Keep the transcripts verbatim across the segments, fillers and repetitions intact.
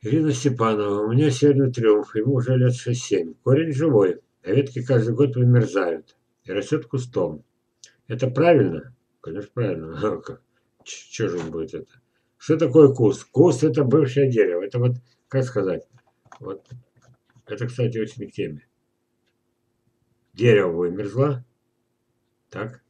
Ирина Степанова. У меня северный триумф, ему уже лет шесть-семь. Корень живой, а ветки каждый год вымерзают и растет кустом. Это правильно? Конечно, правильно. Что же он будет это? Что такое куст? Куст это бывшее дерево. Это вот, как сказать, вот это, кстати, очень к теме. Дерево вымерзло, так,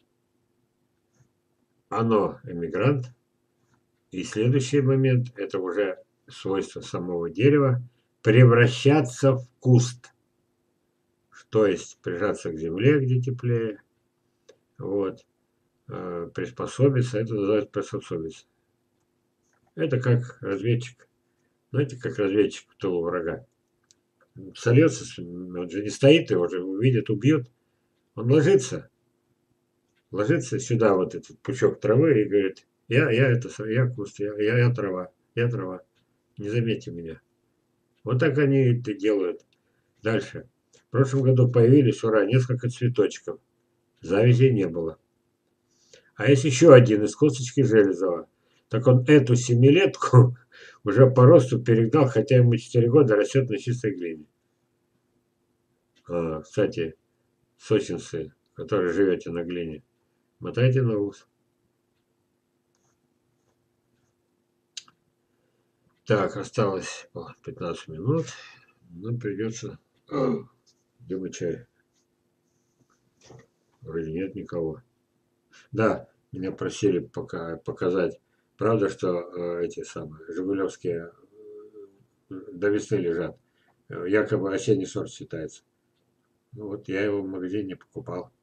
оно эмигрант, и следующий момент это уже свойство самого дерева превращаться в куст. То есть прижаться к земле, где теплее, вот, э, приспособиться, это называется приспособиться. Это как разведчик, знаете, как разведчик в тылу врага. Сольется, он же не стоит, его же увидят, убьют. Он ложится, ложится сюда, вот этот пучок травы, и говорит, я, я это, я куст, я, я, я трава, я трава, не заметьте меня. Вот так они это делают. Дальше. В прошлом году появились, ура, несколько цветочков. Завязей не было. А есть еще один из косточки Железова. Так он эту семилетку уже по росту перегнал, хотя ему четыре года растет на чистой глине. А, кстати, сочинцы, которые живете на глине, мотайте на ус. Так, осталось пятнадцать минут. Нам придется делать чай. Вроде нет никого. Да, меня просили пока показать. Правда, что э, эти самые жигулевские э, до весны лежат. Э, Якобы осенний сорт считается. Ну вот я его в магазине покупал.